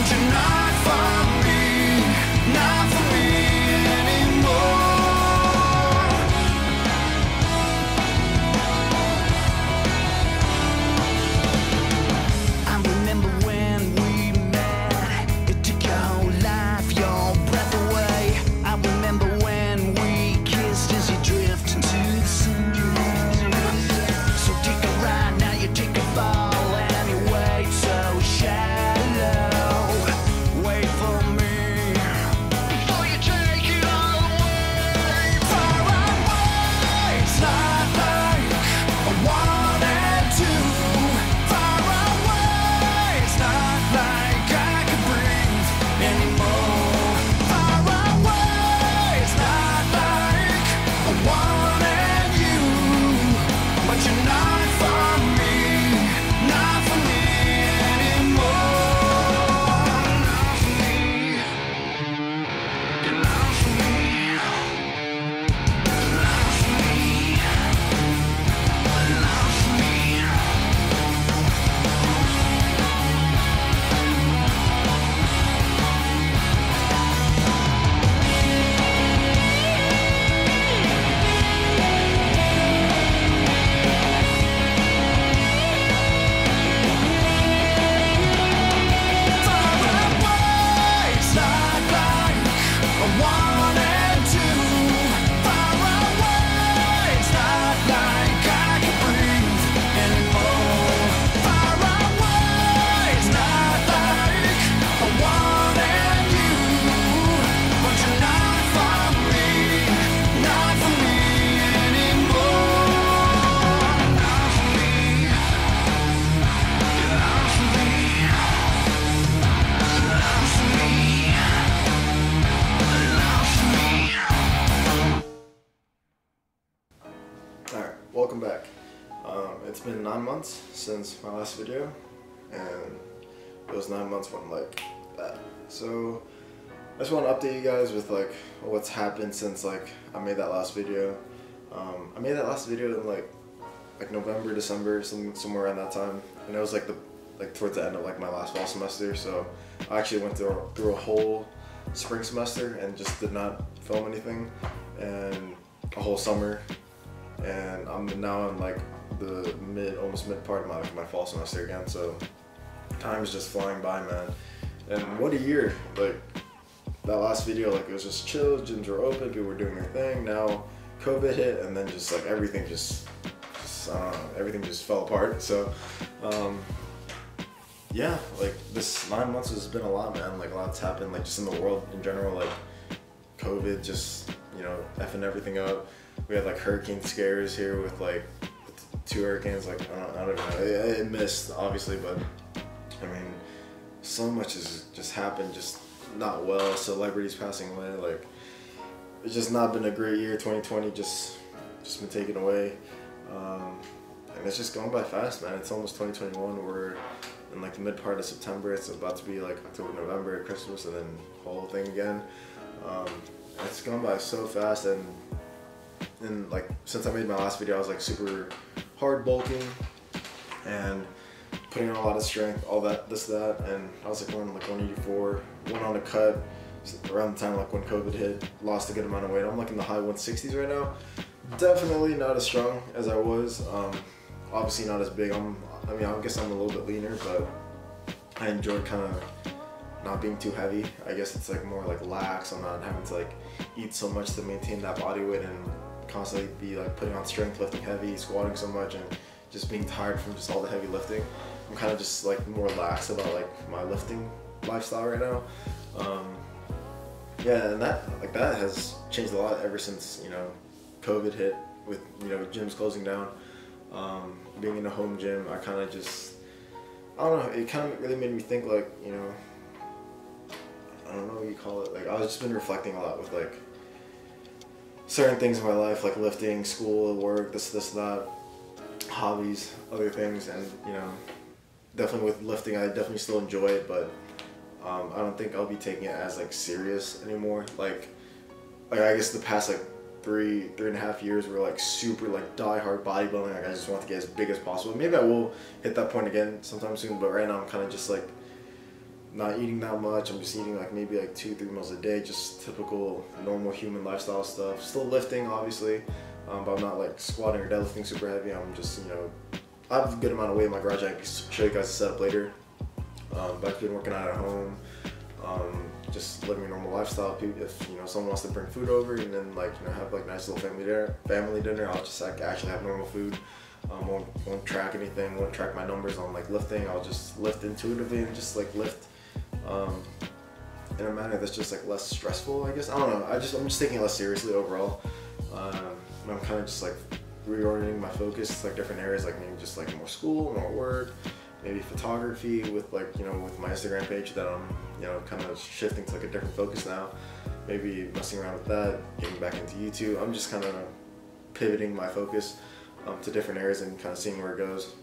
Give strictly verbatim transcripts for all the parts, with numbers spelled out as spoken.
but you're not for me, not for me anymore. I remember when we met, it took your whole life, your breath away. I remember when we kissed as you drift into the sun. So take a ride, now you take a fall, and you wait so shallow. Wait for me before you take it all away. Far away, it's not like I wanted to. Far away, it's not like I could breathe anymore. Far away, it's not like I wanted you, but you're not for me, not for me anymore. Not for me, you're not for me, not for me, not for me. Far away, it's not like I wanted to. Far away, it's not like I can breathe anymore. Far away, it's not like I wanted you, but you're not for me, not for me anymore. Not for me, you're not for me, not for me, not for me. Alright, welcome back. Um, it's been nine months since my last video, and those nine months went like that. So I just want to update you guys with like what's happened since like I made that last video. Um, I made that last video in like like November, December, some, somewhere around that time, and it was like the like towards the end of like my last fall semester. So I actually went through through a whole spring semester and just did not film anything, and a whole summer. And I'm now in like the mid, almost mid part of my, my fall semester again, so time is just flying by, man. And what a year. Like that last video, like it was just chill, gyms were open, people were doing their thing. Now COVID hit, and then just like everything just, just I don't know, everything just fell apart. So um, yeah, like this nine months has been a lot, man. Like a lot's happened, like just in the world in general, like COVID just, you know, effing everything up. We had like hurricane scares here with like two hurricanes, like I don't, I don't even know, it, it missed obviously, but I mean, so much has just happened, just not well, celebrities passing away, like it's just not been a great year. Twenty twenty just just been taken away, um, and it's just going by fast, man. It's almost twenty twenty-one, we're in like the mid part of September, it's about to be like October, November, Christmas, and then whole thing again. Um, it's gone by so fast, and and like since I made my last video, I was like super hard bulking and putting on a lot of strength, all that, this, that, and I was like going like one eighty-four, went on a cut around the time like when COVID hit, lost a good amount of weight. I'm like in the high one sixties right now. Definitely not as strong as I was. Um, obviously not as big. I'm, I mean, I guess I'm a little bit leaner, but I enjoyed kind of not being too heavy. I guess it's like more like lax. I'm not having to like eat so much to maintain that body weight and constantly be like putting on strength, lifting heavy, squatting so much, and just being tired from just all the heavy lifting. I'm kind of just like more lax about like my lifting lifestyle right now. Um, yeah, and that like that has changed a lot ever since, you know, COVID hit, with, you know, gyms closing down. Um, being in a home gym, I kind of just, I don't know, it kind of really made me think like, you know, I don't know what you call it, like I've just been reflecting a lot with like certain things in my life, like lifting, school, work, this, this, that, hobbies, other things, and you know, definitely with lifting, I definitely still enjoy it, but um, I don't think I'll be taking it as like serious anymore. Like, like I guess the past like three, three and a half years were like super like die-hard bodybuilding. Like I just want to get as big as possible. Maybe I will hit that point again sometime soon, but right now I'm kind of just like not eating that much. I'm just eating like maybe like two, three meals a day, just typical normal human lifestyle stuff. Still lifting, obviously, um, but I'm not like squatting or deadlifting super heavy. I'm just, you know, I have a good amount of weight in my garage. I can show you guys the setup later. Um, but I've been working out at home, um, just living a normal lifestyle. If you know someone wants to bring food over and then like you know have like nice little family dinner, family dinner, I'll just like actually have normal food. Um, won't, won't track anything, won't track my numbers on like lifting. I'll just lift intuitively and just like lift um, in a manner that's just like less stressful, I guess. I don't know. I just I'm just taking it less seriously overall. Um, I'm kind of just like reorienting my focus to like different areas, like maybe just like more school, more work, maybe photography with like you know with my Instagram page that I'm you know kind of shifting to like a different focus now. Maybe messing around with that, getting back into YouTube. I'm just kind of pivoting my focus um, to different areas and kind of seeing where it goes.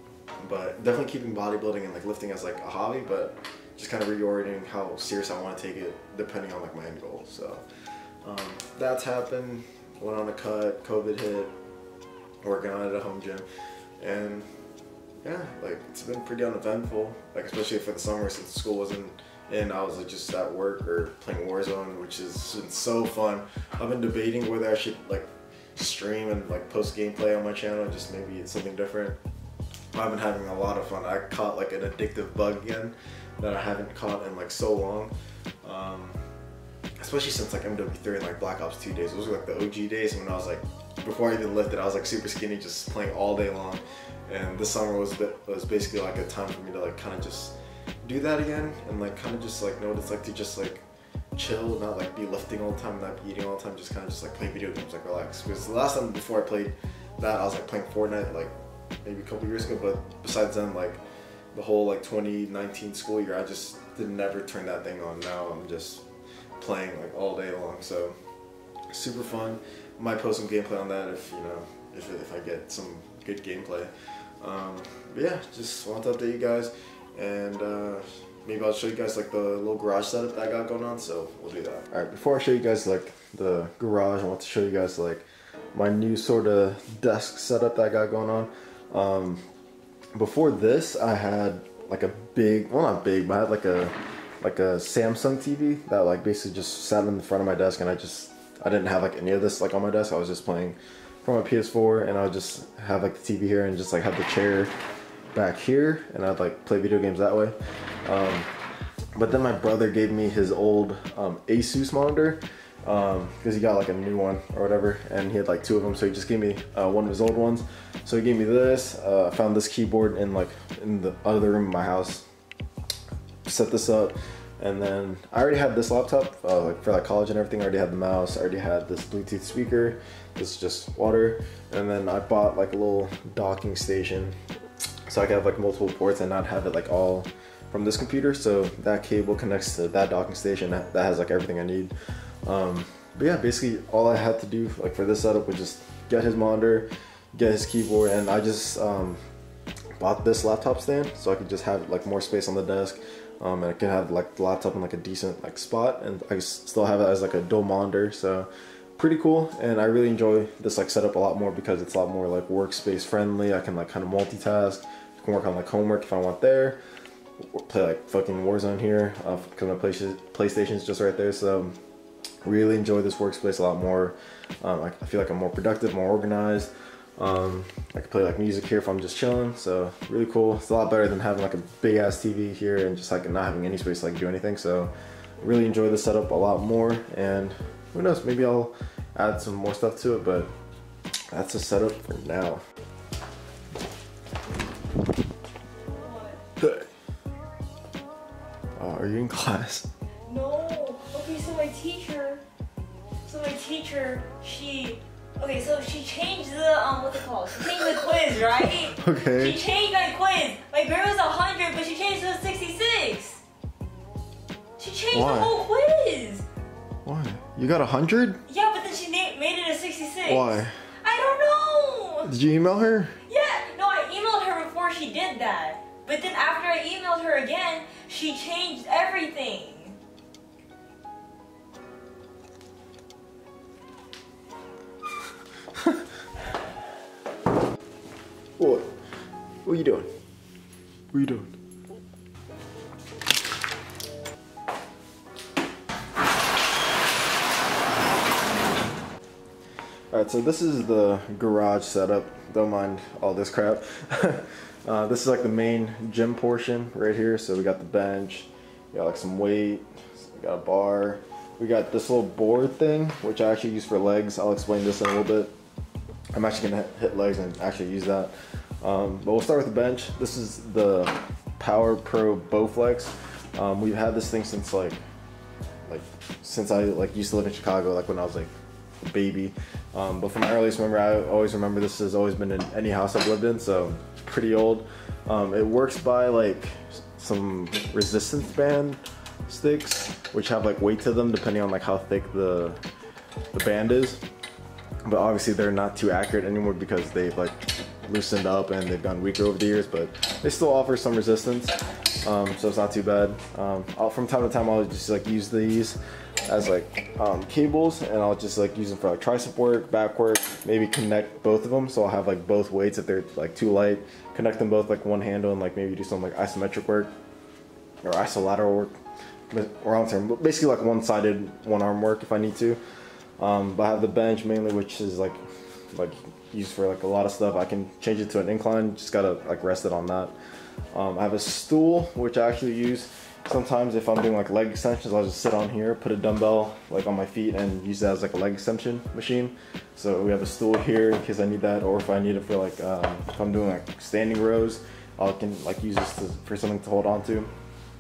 But definitely keeping bodybuilding and like lifting as like a hobby, but just kind of reorienting how serious I want to take it depending on like my end goal. So um, that's happened. Went on a cut, COVID hit, working on it at a home gym, and yeah, like it's been pretty uneventful, like especially for the summer since school wasn't in. I was like just at work or playing Warzone, which has been so fun. I've been debating whether I should like stream and like post gameplay on my channel, just maybe it's something different. I've been having a lot of fun. I caught like an addictive bug again that I haven't caught in like so long. Um, especially since like M W three and like Black Ops two days. Those were like the O G days when I was like, before I even lifted, I was like super skinny, just playing all day long. And this summer was was basically like a time for me to like kind of just do that again and like kind of just like know what it's like to just like chill, not like be lifting all the time, not be eating all the time, just kind of just like play video games, like relax. Because the last time before I played that, I was like playing Fortnite like maybe a couple years ago, but besides then, like the whole like twenty nineteen school year, I just did never turn that thing on. Now I'm just playing like all day long, so super fun. Might post some gameplay on that if you know if, if I get some good gameplay. Um, but yeah, just want to update you guys, and uh, maybe I'll show you guys like the little garage setup that I got going on, so we'll do that. Alright, before I show you guys like the garage, I want to show you guys like my new sort of desk setup that I got going on. Um, before this, I had like a big, well not big, but I had like a like a Samsung T V that like basically just sat in the front of my desk, and I just I didn't have like any of this like on my desk. I was just playing from my P S four, and I would just have like the T V here and just like have the chair back here, and I'd like play video games that way. Um, but then my brother gave me his old um, Asus monitor because um, he got like a new one or whatever, and he had like two of them, so he just gave me uh, one of his old ones. So he gave me this. uh, I found this keyboard in like in the other room of my house, set this up, and then I already had this laptop uh, like for like college and everything. I already had the mouse, I already had this Bluetooth speaker, this is just water, and then I bought like a little docking station so I could have like multiple ports and not have it like all from this computer. So that cable connects to that docking station that, that has like everything I need. Um, but yeah, basically all I had to do like for this setup was just get his monitor, get his keyboard, and I just um, bought this laptop stand so I could just have like more space on the desk, um, and I could have like the laptop in like a decent like spot, and I still have it as like a dual monitor. So pretty cool, and I really enjoy this like setup a lot more because it's a lot more like workspace friendly. I can like kind of multitask. I can work on like homework if I want there, play like fucking Warzone here because uh, my PlayStation's just right there. So really enjoy this workspace a lot more. um, I feel like I'm more productive, more organized. um, I can play like music here if I'm just chilling, so really cool. It's a lot better than having like a big ass T V here and just like not having any space to like do anything. So really enjoy the setup a lot more, and who knows, maybe I'll add some more stuff to it, but that's a setup for now. Hey. Oh, are you in class? No. Okay, so my teacher, so my teacher, she, okay, so she changed the, um, what's it called? She changed the quiz, right? Okay. She changed my quiz. My grade was one hundred, but she changed it to sixty-six. She changed Why? the whole quiz. Why? You got a hundred? Yeah, but then she made it a sixty-six. Why? I don't know. Did you email her? Yeah, no, I emailed her before she did that. But then after I emailed her again, she changed everything. What? What are you doing? What are you doing? Alright, so this is the garage setup. Don't mind all this crap. uh, this is like the main gym portion right here. So we got the bench, we got like some weight, we got a bar, we got this little board thing, which I actually use for legs. I'll explain this in a little bit. I'm actually gonna hit legs and actually use that. Um, but we'll start with the bench. This is the Power Pro Bowflex. Um, we've had this thing since like, like since I like used to live in Chicago, like when I was like a baby. Um, but from my earliest memory, I always remember this has always been in any house I've lived in, so pretty old. Um, it works by like some resistance band sticks, which have like weight to them depending on like how thick the the band is. But obviously they're not too accurate anymore because they've like loosened up and they've gotten weaker over the years, but they still offer some resistance, um, so it's not too bad. Um, I'll, from time to time I'll just like use these as like um, cables, and I'll just like use them for like tricep work, back work, maybe connect both of them, so I'll have like both weights if they're like too light, connect them both like one handle and like maybe do some like isometric work or isolateral work, or I'm saying basically like one-sided one arm work if I need to. Um, but I have the bench mainly, which is like like used for like a lot of stuff. I can change it to an incline, just gotta like rest it on that. Um, I have a stool, which I actually use sometimes if I'm doing like leg extensions. I'll just sit on here, put a dumbbell like on my feet and use that as like a leg extension machine. So we have a stool here in case I need that, or if I need it for like um, if I'm doing like standing rows, I can like use this to, for something to hold on to.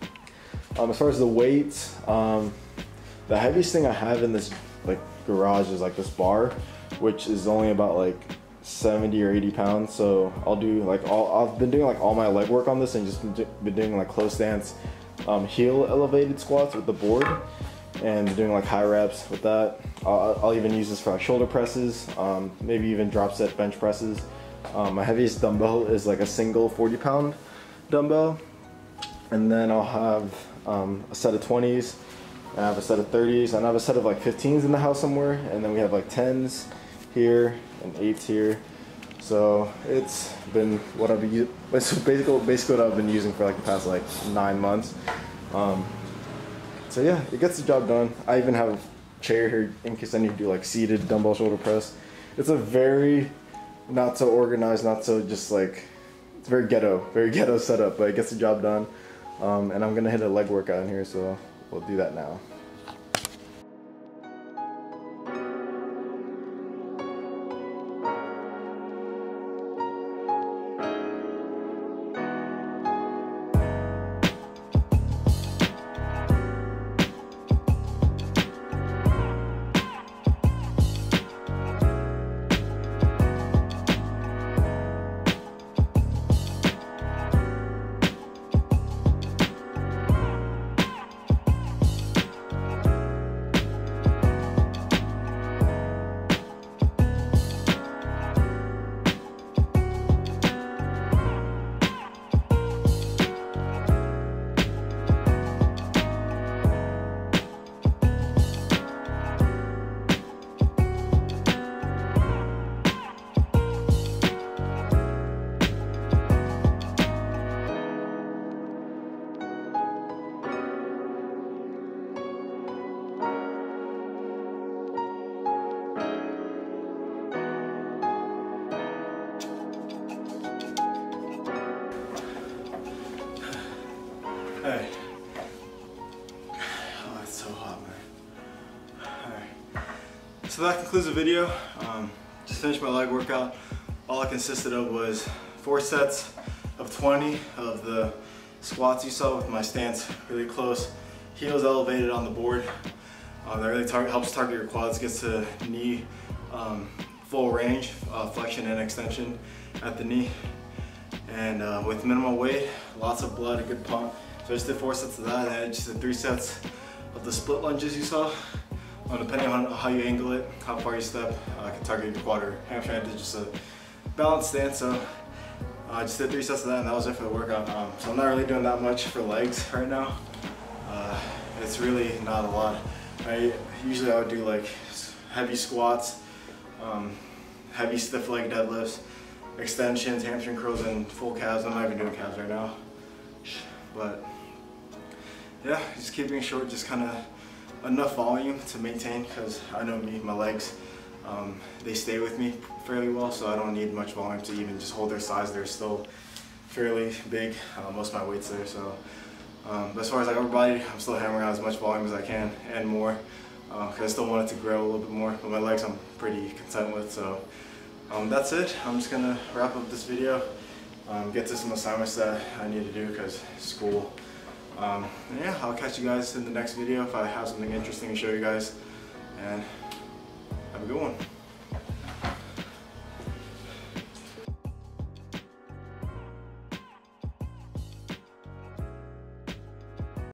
Um, as far as the weights, um, the heaviest thing I have in this like garage is like this bar, which is only about like seventy or eighty pounds. So I'll do like all, I've been doing like all my leg work on this and just been, been doing like close stance, um, heel elevated squats with the board, and doing like high reps with that. I'll, I'll even use this for like shoulder presses, um, maybe even drop set bench presses. Um, my heaviest dumbbell is like a single forty pound dumbbell, and then I'll have um, a set of twenties. I have a set of thirties, and I have a set of like fifteens in the house somewhere, and then we have like tens here and eights here. So it's been what I've been using, basically, basically what I've been using for like the past like nine months. Um, so yeah, it gets the job done. I even have a chair here in case I need to do like seated dumbbell shoulder press. It's a very not so organized, not so just like, it's very ghetto, very ghetto setup, but it gets the job done. Um, and I'm gonna hit a leg workout in here, so we'll do that now. Hey. Oh, it's so hot, man. Alright. So that concludes the video. Um, just finished my leg workout. All it consisted of was four sets of twenty of the squats you saw with my stance really close, heels elevated on the board. Uh, that really tar helps target your quads, gets to knee um, full range, uh, flexion and extension at the knee. And uh, with minimal weight, lots of blood, a good pump. So I just did four sets of that, and I just did three sets of the split lunges you saw. Um, depending on how you angle it, how far you step, uh, I can target your quad or hamstring. I did just a balanced stance, so uh, I just did three sets of that, and that was it for the workout. Um, so I'm not really doing that much for legs right now. Uh, it's really not a lot. I usually I would do like heavy squats, um, heavy stiff leg deadlifts, extensions, hamstring curls, and full calves. I'm not even doing calves right now, but yeah, just keeping it short, just kind of enough volume to maintain, because I know me, my legs, Um, they stay with me fairly well, so I don't need much volume to even just hold their size. They're still fairly big. Uh, most of my weight's there, so. Um, but as far as like upper body, I'm still hammering out as much volume as I can and more, because uh, I still want it to grow a little bit more. But my legs I'm pretty content with, so um, that's it. I'm just gonna wrap up this video, um, get to some assignments that I need to do because school. Um, and yeah, I'll catch you guys in the next video if I have something interesting to show you guys, and have a good one.